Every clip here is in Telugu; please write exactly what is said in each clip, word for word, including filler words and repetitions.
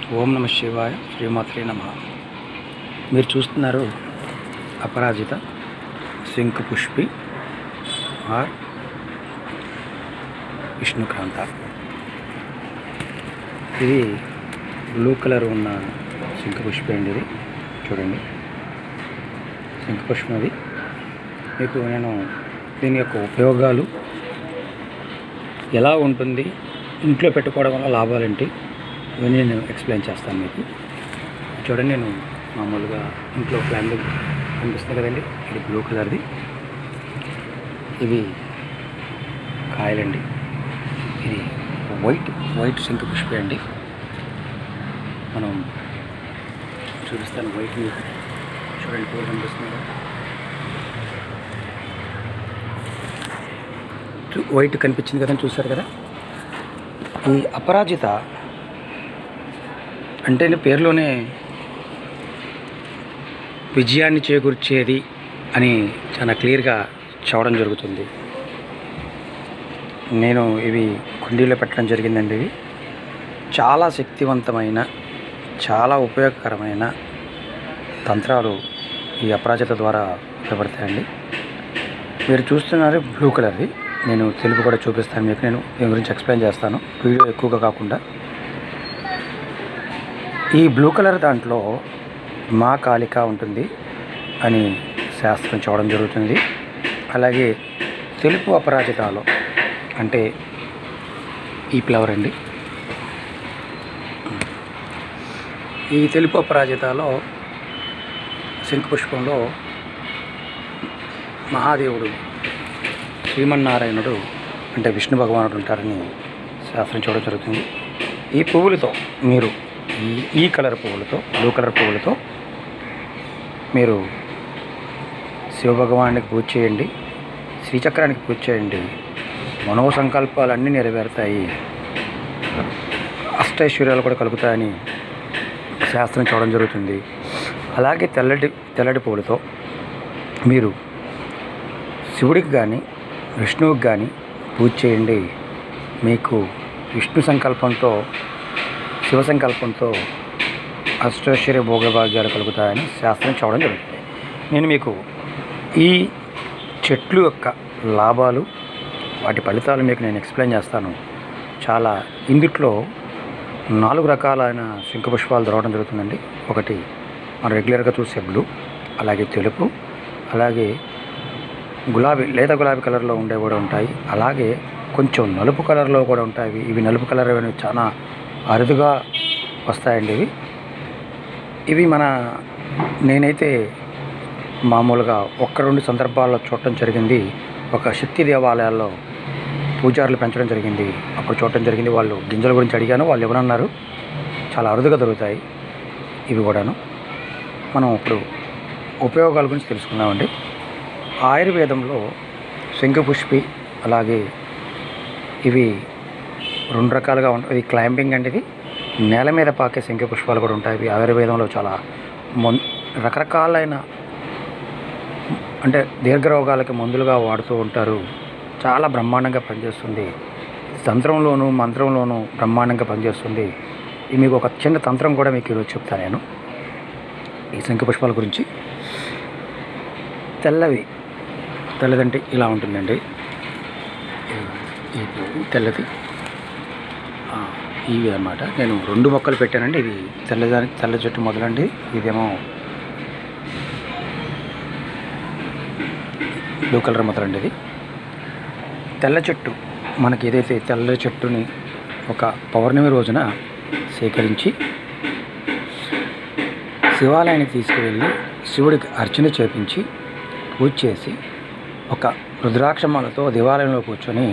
ఓం నమ శివాయ, శ్రీమాత్రే నమః. మీరు చూస్తున్నారు అపరాజిత శంఖపుష్పి ఆర్ విష్ణుక్రాంత. ఇది బ్లూ కలర్ ఉన్న శంఖపుష్పి అండి. ఇది చూడండి, శంఖపుష్పం. అది మీకు నేను దీని యొక్క ఉపయోగాలు, ఎలా ఉంటుంది, ఇంట్లో పెట్టుకోవడం వల్ల లాభాలేంటి, ఇవన్నీ నేను ఎక్స్ప్లెయిన్ చేస్తాను మీకు. చూడండి, నేను మామూలుగా ఇంట్లో ప్లాంట్ కనిపిస్తుంది కదండి, ఇది బ్లూ కలర్ది. ఇవి కాయలండి. ఇది వైట్ వైట్ శంఖపుష్పి అండి. మనం చూపిస్తాను వైట్ మీకు. చూడండి, పూలు కనిపిస్తుంది కదా, వైట్ కనిపించింది కదా, చూసారు కదా. ఈ అపరాజిత అంటే పేరులోనే విజయాన్ని చేకూర్చేది అని చాలా క్లియర్గా చెప్పడం జరుగుతుంది. నేను ఇవి కుండీలో పెట్టడం జరిగిందండి. ఇవి చాలా శక్తివంతమైన, చాలా ఉపయోగకరమైన తంత్రాలు ఈ అపరాజిత ద్వారా ఉపయోగపడతాయండి. మీరు చూస్తున్నారు బ్లూ కలర్ది. నేను తెలుపు కూడా చూపిస్తాను మీకు. నేను దీని గురించి ఎక్స్ప్లెయిన్ చేస్తాను, వీడియో ఎక్కువగా కాకుండా. ఈ బ్లూ కలర్ దాంట్లో మా కాళిక ఉంటుంది అని శాస్త్రం చూడడం జరుగుతుంది. అలాగే తెలుపు అపరాజితాలో అంటే ఈ ఫ్లవర్ అండి. ఈ తెలుపు అపరాజితాలో శంఖపుష్పంలో మహాదేవుడు, శ్రీమన్నారాయణుడు అంటే విష్ణు భగవానుడు ఉంటారని శాస్త్రం చూడడం జరుగుతుంది. ఈ పువ్వులతో మీరు ఈ ఈ కలర్ పువ్వులతో, బ్లూ కలర్ పువ్వులతో మీరు శివభగవానికి పూజ చేయండి, శ్రీచక్రానికి పూజ చేయండి. మనోసంకల్పాలన్నీ నెరవేరుతాయి, అష్టైశ్వర్యాలు కూడా కలుగుతాయని శాస్త్రం చూడడం జరుగుతుంది. అలాగే తెల్లటి తెల్లటి పువ్వులతో మీరు శివుడికి కానీ విష్ణువుకి కానీ పూజ చేయండి. మీకు విష్ణు సంకల్పంతో, శివ సంకల్పంతో అష్టైశ్వర్య భోగభాగ్యాలు కలుగుతాయని శాస్త్రం చూడడం జరుగుతుంది. నేను మీకు ఈ చెట్లు యొక్క లాభాలు, వాటి ఫలితాలు మీకు నేను ఎక్స్ప్లెయిన్ చేస్తాను. చాలా ఇందుట్లో నాలుగు రకాలైన శంఖపుష్పాలు దొరకడం జరుగుతుందండి. ఒకటి మనం రెగ్యులర్గా చూసే బ్లూ, అలాగే తెలుపు, అలాగే గులాబీ, లేత గులాబీ కలర్లో ఉండే కూడా ఉంటాయి. అలాగే కొంచెం నలుపు కలర్లో కూడా ఉంటాయి. ఇవి నలుపు కలర్ అనేవి చాలా అరుదుగా వస్తాయండి. ఇవి ఇవి మన నేనైతే మామూలుగా ఒక్క రెండు సందర్భాల్లో చూడటం జరిగింది. ఒక శక్తి దేవాలయాల్లో పూజారులు పెంచడం జరిగింది, అప్పుడు చూడటం జరిగింది. వాళ్ళు గింజల గురించి అడిగాను, వాళ్ళు ఎవరన్నారు, చాలా అరుదుగా దొరుకుతాయి ఇవి కూడాను. మనం ఇప్పుడు ఉపయోగాల గురించి తెలుసుకుందామండి. ఆయుర్వేదంలో శంఖపుష్పి అలాగే ఇవి రెండు రకాలుగా ఉంటాయి. ఇది క్లైంబింగ్ అండి. ఇది నేల మీద పాకే శంఖపుష్పాలు కూడా ఉంటాయి. ఇవి ఆయుర్వేదంలో చాలా మొన్ రకరకాలైన అంటే దీర్ఘరోగాలకి మందులుగా వాడుతూ ఉంటారు. చాలా బ్రహ్మాండంగా పనిచేస్తుంది. తంత్రంలోనూ మంత్రంలోనూ బ్రహ్మాండంగా పనిచేస్తుంది. ఇది మీకు ఒక చిన్న తంత్రం కూడా మీకు ఈరోజు చెప్తాను నేను ఈ శంఖపుష్పాల గురించి. తెల్లవి తెల్లదంటే ఇలా ఉంటుందండి. ఈ తెల్లది ఇవి అన్నమాట. నేను రెండు మొక్కలు పెట్టానండి. ఇది తెల్లదాని తెల్ల చెట్టు మొదలండి, ఇదేమో బ్లూ కలర్ మొదలండి. ఇది తెల్ల చెట్టు. మనకి ఏదైతే తెల్ల చెట్టుని ఒక పౌర్ణమి రోజున సేకరించి శివాలయానికి తీసుకువెళ్ళి శివుడికి అర్చన చేపించి పూజ చేసి ఒక రుద్రాక్షమాలతో దేవాలయంలో కూర్చొని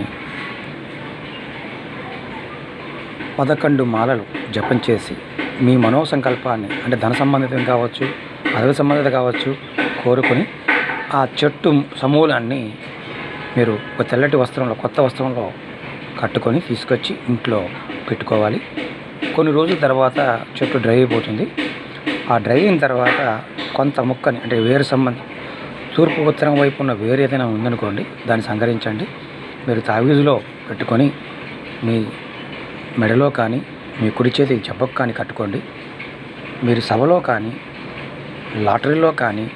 పదకొండు మాలలు జపం చేసి మీ మనోసంకల్పాన్ని, అంటే ధన సంబంధితం కావచ్చు, అదవి సంబంధిత కావచ్చు, కోరుకొని ఆ చెట్టు సమూలాన్ని మీరు ఒక తెల్లటి వస్త్రంలో, కొత్త వస్త్రంలో కట్టుకొని తీసుకొచ్చి ఇంట్లో పెట్టుకోవాలి. కొన్ని రోజుల తర్వాత చెట్టు డ్రై అయిపోతుంది. ఆ డ్రై అయిన తర్వాత కొంత ముక్కని, అంటే వేరు సంబంధం తూర్పు ఉత్తరం వైపు ఉన్న వేరు ఏదైనా ఉందనుకోండి, దాన్ని సంహరించండి. మీరు తావీజులో పెట్టుకొని మీ మెడలో కానీ మీ కుడి చేతికి జబ్బకు కానీ కట్టుకోండి. మీరు సభలో కానీ లాటరీలో కానీ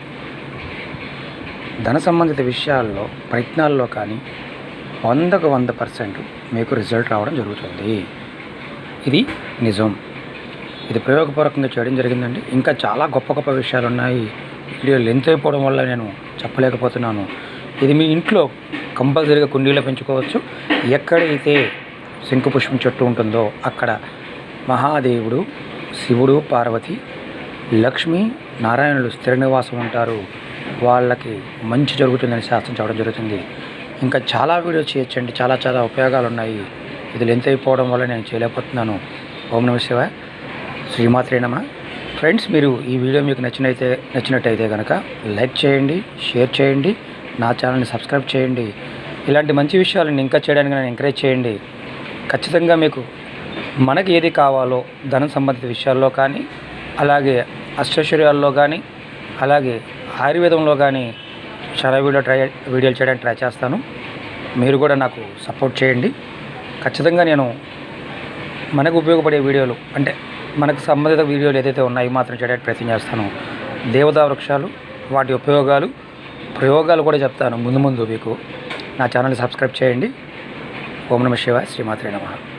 ధన సంబంధిత విషయాల్లో ప్రయత్నాల్లో కానీ వందకు వంద పర్సెంట్ మీకు రిజల్ట్ రావడం జరుగుతుంది. ఇది నిజం. ఇది ప్రయోగపూర్వకంగా చేయడం జరిగిందండి. ఇంకా చాలా గొప్ప గొప్ప విషయాలు ఉన్నాయి. వీడియో లెంత్ అయిపోవడం వల్ల నేను చెప్పలేకపోతున్నాను. ఇది మీ ఇంట్లో కంపల్సరీగా కుండీలో పెంచుకోవచ్చు. ఎక్కడైతే శంకుపుష్పం చెట్టు ఉంటుందో అక్కడ మహాదేవుడు, శివుడు, పార్వతి, లక్ష్మి, నారాయణులు స్థిర నివాసం ఉంటారు. వాళ్ళకి మంచి జరుగుతుందని శాస్త్రం చెప్పడం జరుగుతుంది. ఇంకా చాలా వీడియోస్ చేయొచ్చండి. చాలా చాలా ఉపయోగాలు ఉన్నాయి. ఇది లెంత్ అయిపోవడం వల్ల నేను చేయలేకపోతున్నాను. ఓం నమః శివాయ. శ్రీమాత్రే నమః. ఫ్రెండ్స్, మీరు ఈ వీడియో మీకు నచ్చినైతే నచ్చినట్టయితే కనుక లైక్ చేయండి, షేర్ చేయండి, నా ఛానల్ని సబ్స్క్రైబ్ చేయండి. ఇలాంటి మంచి విషయాలను ఇంకా చేయడానికి నన్ను ఎంకరేజ్ చేయండి. ఖచ్చితంగా మీకు మనకి ఏది కావాలో ధనం సంబంధిత విషయాల్లో కానీ, అలాగే అష్టైశ్వర్యాల్లో కానీ, అలాగే ఆయుర్వేదంలో కానీ చాలా వీడియో ట్రై వీడియోలు చేయడానికి ట్రై చేస్తాను. మీరు కూడా నాకు సపోర్ట్ చేయండి. ఖచ్చితంగా నేను మనకు ఉపయోగపడే వీడియోలు, అంటే మనకు సంబంధిత వీడియోలు ఏదైతే ఉన్నాయో మాత్రం చేయడానికి ప్రయత్నం చేస్తాను. దేవతా వృక్షాలు, వాటి ఉపయోగాలు, ప్రయోగాలు కూడా చెప్తాను ముందు ముందు మీకు. నా ఛానల్ని సబ్స్క్రైబ్ చేయండి. ఓం నమః శివాయ. శ్రీమాత్రే నమః.